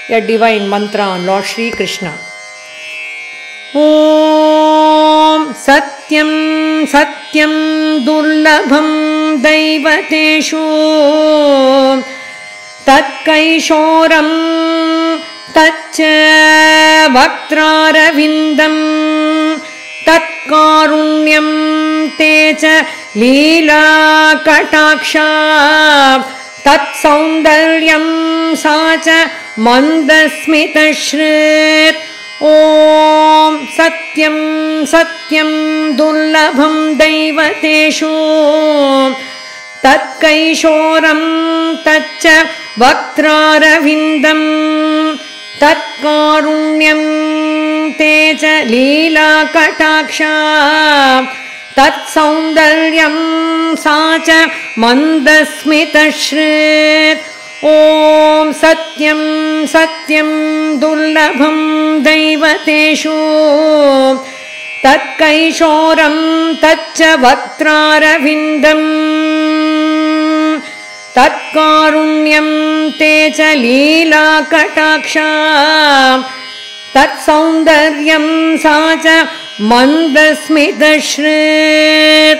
a divine mantra on Lord Shri Krishna. Om Satyam Satyam Durlabham Daivateshu Tatkaishoram Tatcha Vaktraravindam Tatkarunyam Techa Leela Kataksha Tat Saundaryam Sacha Mandasmita Shrit. Om Satyam Satyam Durlabham Daivateshu Tatkaishoram Tatcha Vaktraravindam Tatkarunyam Techa Leela Kataksha Tat Saundaryam Sacha Mandasmita Shrit. Om Satyam Satyam Durlabham Daivateshu Tatkaishoram Tatcha Vaktraravindam Tatkarunyam Techa Leela Kataksha Tat Saundaryam Sacha Mandasmita Shrit.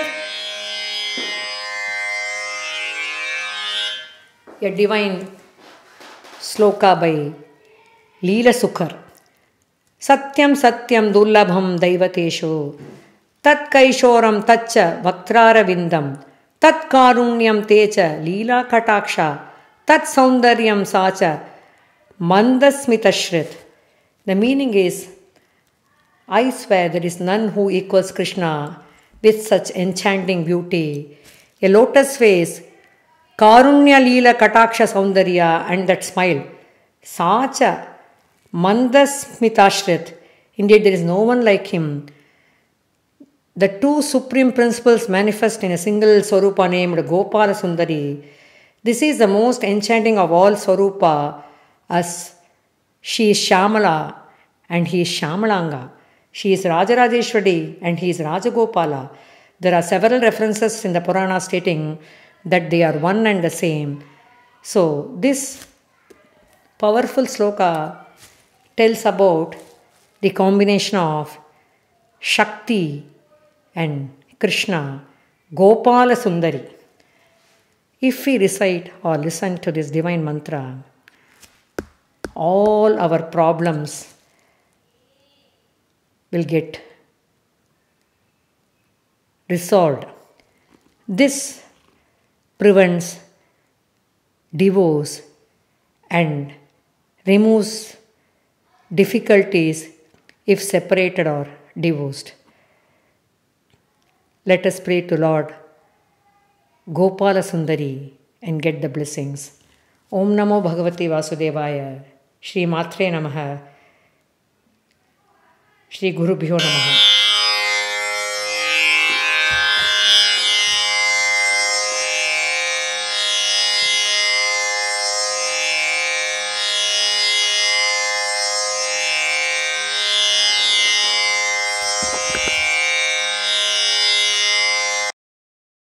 A divine sloka by Leela Sukhar. Satyam Satyam Durlabham Daivateshu Tat Kaishoram Tatcha Vaktraravindam Tat Karunyam Techa Leela Kataksha Tat Saundaryam Sacha Mandasmita Shrit. The meaning is, I swear there is none who equals Krishna with such enchanting beauty, a lotus face, Karunya Leela Kataksha Saundarya, and that smile. Sacha Mandasmitashrit. Indeed, there is no one like him. The two supreme principles manifest in a single Swarupa named Gopala Sundari. This is the most enchanting of all Swarupa, as she is Shamala and he is Shamalanga. She is Rajarajeshwari and he is Rajagopala. There are several references in the Purana stating that they are one and the same. So this powerful sloka tells about the combination of Shakti and Krishna, Gopala Sundari. If we recite or listen to this divine mantra, all our problems will get resolved. This prevents divorce and removes difficulties if separated or divorced. Let us pray to Lord Gopala Sundari and get the blessings. Om Namo Bhagavate Vasudevaya. Shri Matre Namaha. Shri Gurubhyo Namaha.